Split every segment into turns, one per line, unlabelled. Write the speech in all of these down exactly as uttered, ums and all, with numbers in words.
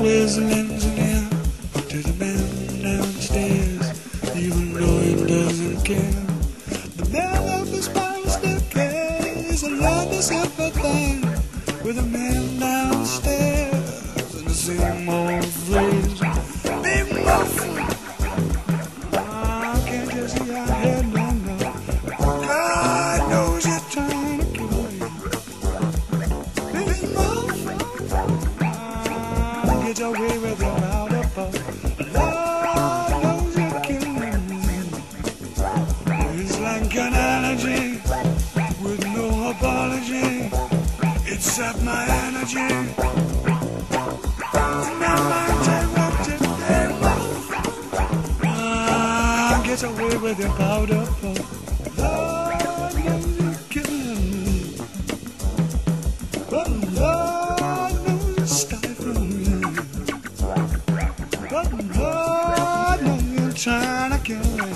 always lends an ear to the man downstairs, even though he doesn't care. The man up the spiral staircase, I learned to sympathize with the man downstairs, and the same old phrase, big muffin. I can't just see our head, no, no. God knows you're trying to kill me. Big muffin. Get your way with your powder puff. Lord knows you're killing me. It's like an allergy with no apology. It sapped my energy. My mind's erupted. Ah, get away with your powder puff. Lord knows you're killing me. But Lord knows you're stifling me. But Lord knows you're trying to kill me.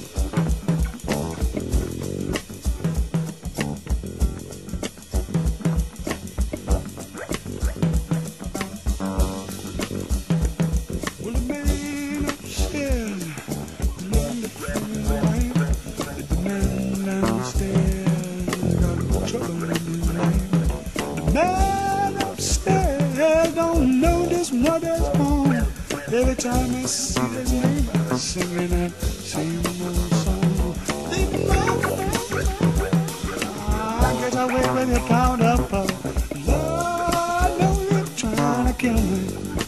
Well, the man upstairs is looking to fill his life. The man downstairs got trouble in his life. The man upstairs don't notice what is wrong. Every time I see his name, I'm singing that same old song. Big muffin, I get away with your powder puff. Lord knows you're trying to kill me.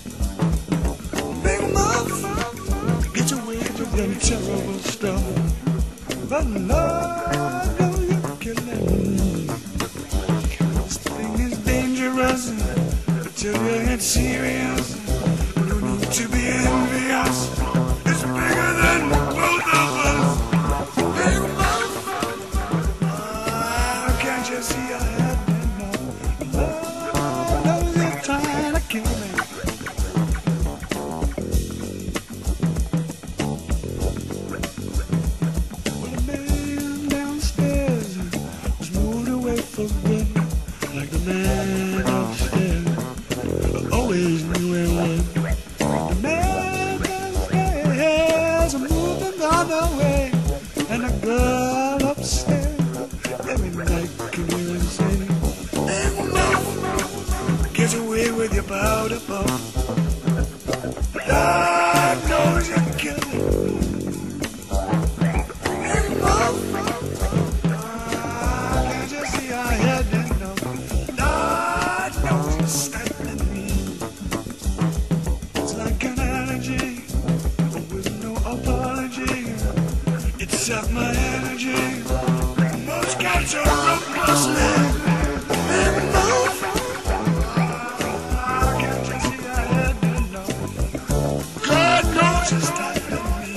Big muffin, get away with your terrible stuff. But Lord knows you're killing me. This thing is dangerous until you get serious. No need to be envious. It's bigger than both of us. Big muffin, ah, can't you see your head no? Lord knows you're trying to kill me. Well, the man downstairs was moved away for good, like the man upstairs always knew it would. The man downstairs moved the other way, and the girl upstairs every night can hear him say, "Big muffin, get away with your powder puff. God knows you're killing me. Big muffin, ah, can't you see our head in no? God knows you're stifling me. It's like an allergy with no apology. It sapped my energy. Most cats are ruthlessly. Big muffin, ah, can't you see our head in no? God knows you're stifling me.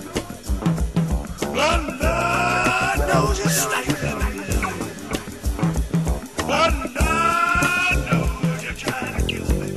But Lord knows you're stifling me. But Lord knows you're trying to kill me.